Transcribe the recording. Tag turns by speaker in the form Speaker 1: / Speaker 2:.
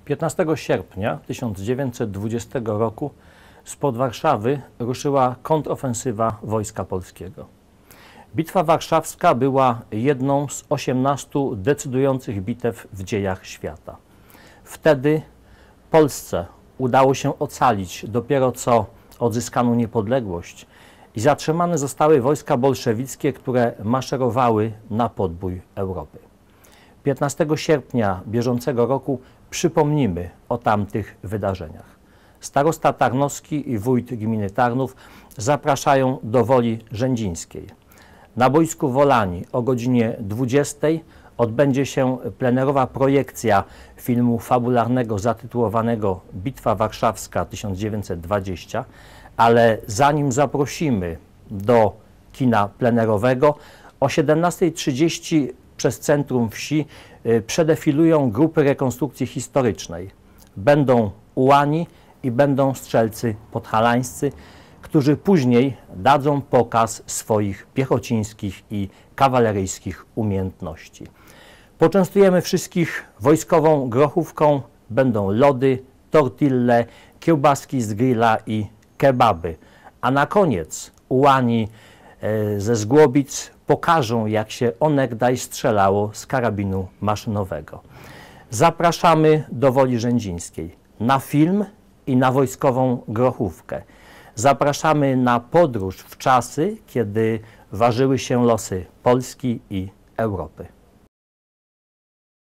Speaker 1: 15 sierpnia 1920 roku spod Warszawy ruszyła kontrofensywa Wojska Polskiego. Bitwa Warszawska była jedną z 18 decydujących bitew w dziejach świata. Wtedy Polsce udało się ocalić dopiero co odzyskano niepodległość i zatrzymane zostały wojska bolszewickie, które maszerowały na podbój Europy. 15 sierpnia bieżącego roku przypomnimy o tamtych wydarzeniach. Starosta Tarnowski i wójt gminy Tarnów zapraszają do Woli Rzędzińskiej. Na boisku Wolani o godzinie 20 odbędzie się plenerowa projekcja filmu fabularnego zatytułowanego Bitwa Warszawska 1920, ale zanim zaprosimy do kina plenerowego, o 17:30 przez centrum wsi przedefilują grupy rekonstrukcji historycznej. Będą ułani i będą strzelcy podhalańscy, którzy później dadzą pokaz swoich piechocińskich i kawaleryjskich umiejętności. Poczęstujemy wszystkich wojskową grochówką, będą lody, tortille, kiełbaski z grilla i kebaby. A na koniec ułani ze Zgłobic pokażą, jak się onegdaj strzelało z karabinu maszynowego. Zapraszamy do Woli Rzędzińskiej na film i na wojskową grochówkę. Zapraszamy na podróż w czasy, kiedy ważyły się losy Polski i Europy.